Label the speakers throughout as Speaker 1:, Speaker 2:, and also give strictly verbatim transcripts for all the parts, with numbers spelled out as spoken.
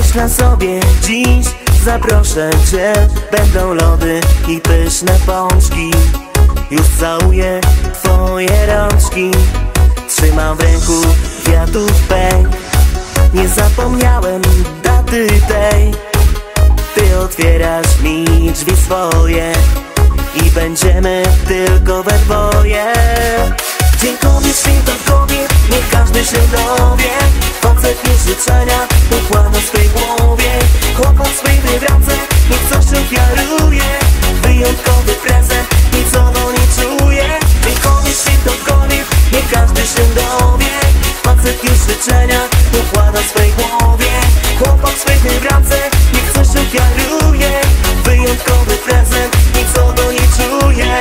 Speaker 1: Myślę sobie dziś, zaproszę cię. Będą lody i pyszne pączki. Już całuję twoje rączki. Trzymam w ręku kwiatów pęk. Nie zapomniałem daty tej. Ty otwierasz mi drzwi swoje i będziemy tylko we dwoje. Dzień kobiet, święto kobiet, niech każdy się dowie. Facet mi życzenia układa w swej głowie. Chłopak w swej wybrance niech coś ofiaruje. Wyjątkowy prezent, nic o to nie czuje. Dzień kobiet, święto kobiet, niech każdy się dowie. Facet mi życzenia układa w swej głowie. Chłopak w swej wybrance niech coś ofiaruje. Wyjątkowy prezent, nic o to nie czuje.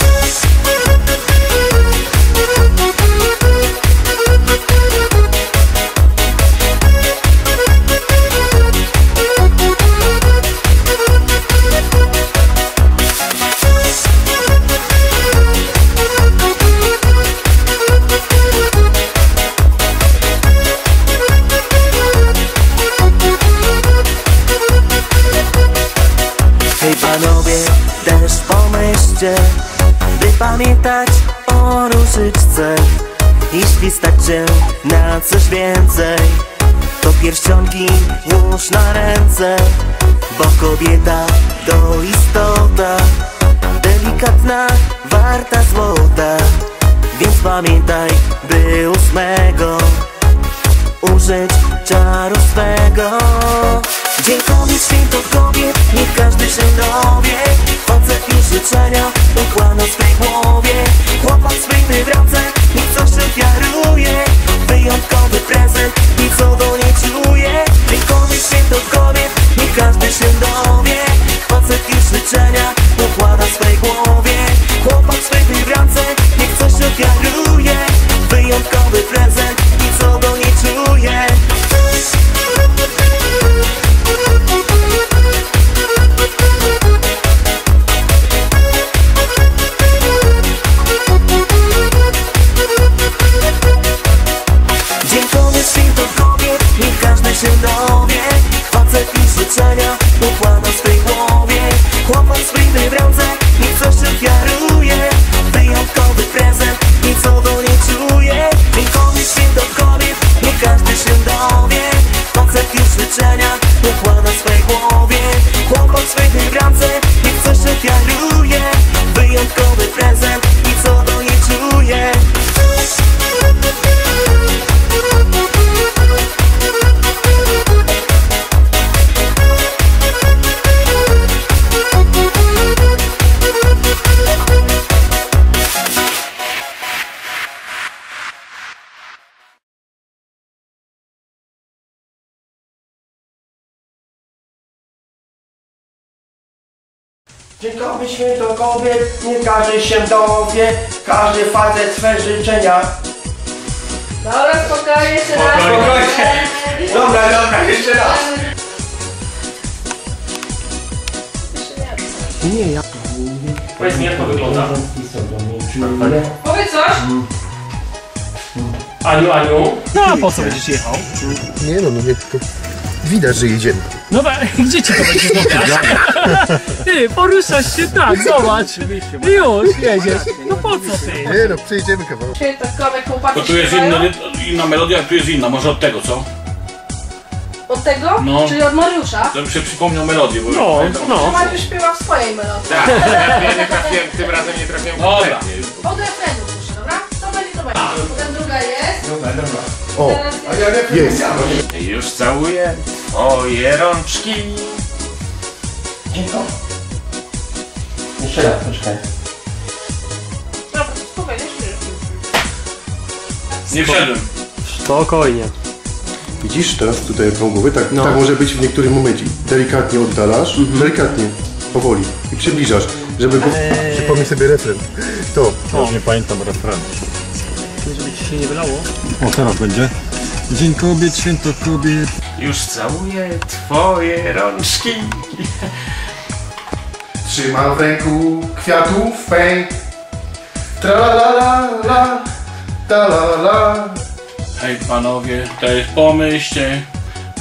Speaker 1: Hej panowie, też pomyślcie, by pamiętać o różyczce. Jeśli stać cię na coś więcej, to pierścionki włóż na ręce. Bo kobieta to istota delikatna, warta złota. Więc pamiętaj, by ósmego użyć czaru swego. Dzień kobiet, święto kobiet, niech każdy się dowie. Facet mi życzenia układa w swej głowie. Chłopak w swej wybrance niech coś ofiaruje. Wyjątkowy prezent, nic o to nie czuje. Dzień kobiet, święto kobiet, niech każdy się dowie. Facet mi życzenia układa w swej głowie. Chłopak w swej wybrance niech coś ofiaruje. Wyjątkowy prezent, nic o to nie czuje. Święto kobiet, niech każdy się dowie. Facet mi życzenia układa w swej głowie. Chłopak w swej wybrance niech coś ofiaruje. Wyjątkowy prezent, nic o to nie czuje. Dzień kobiet, święto kobiet, niech każdy się dowie. Facet mi życzenia układa w swej głowie. Chłopak w swej wybrance niech coś ofiaruje. Wyjątkowy prezent, nic o to nie czuje.
Speaker 2: Dzień kobiet, święto kobiet, niech każdy się dowie. Każdy facet swe życzenia.
Speaker 3: Dobra, spokojnie, jeszcze raz.
Speaker 2: Spokojnie. Dobra, dobra, jeszcze raz. Nie, ja...
Speaker 4: Powiedz mi, jak to wygląda.
Speaker 3: Powiedz coś.
Speaker 4: Aniu, Aniu.
Speaker 5: No a po co będziesz jechał?
Speaker 6: Nie no, no nie, to widać, że jedziemy.
Speaker 5: No gdzie ci to będzie pokazać? Ty, poruszasz się tak, zobacz. Już jedziesz. No po co ty?
Speaker 6: Nie no, przejedziemy kawałek.
Speaker 3: Święto kobiet, chłopaki
Speaker 4: To tu jest inna, inna melodia, a tu jest inna. Może od tego, co?
Speaker 3: Od tego?
Speaker 4: No.
Speaker 3: Czyli od Mariusza?
Speaker 4: To mi się przypomniał melodię, bo
Speaker 5: No, no.
Speaker 3: Mariusz śpiewa w swojej melodii.
Speaker 7: Tak, ja nie trafiłem, tym razem nie trafiłem
Speaker 4: Dobra.
Speaker 7: kompletnie.
Speaker 3: Od refrenu proszę, dobra? To będzie, to będzie. Potem druga jest.
Speaker 7: Dobra, dobra.
Speaker 6: O,
Speaker 3: Teraz
Speaker 7: A ja nie
Speaker 6: jest.
Speaker 7: Już całuję twoje rączki.
Speaker 2: Dziękuję. Jeszcze raz, poczekaj.
Speaker 3: Dobra, spokojnie, jeszcze
Speaker 4: Nie wszedłem.
Speaker 5: Spokojnie.
Speaker 6: Widzisz teraz tutaj jak mam głowę? Tak,
Speaker 5: No.
Speaker 6: tak może być w niektórym momencie. Delikatnie oddalasz, delikatnie, powoli i przybliżasz, żeby go...
Speaker 5: Eee.
Speaker 6: Przypomnij sobie refren. To.
Speaker 8: Już nie pamiętam refrenu.
Speaker 5: Żeby ci się nie wylało.
Speaker 8: O, teraz będzie. Dzień kobiet, święto kobiet.
Speaker 7: Już całuję twoje rączki.
Speaker 6: Trzymam w ręku kwiatów pęk. Tra la la la la, ta la la.
Speaker 4: Hej panowie, też pomyślcie,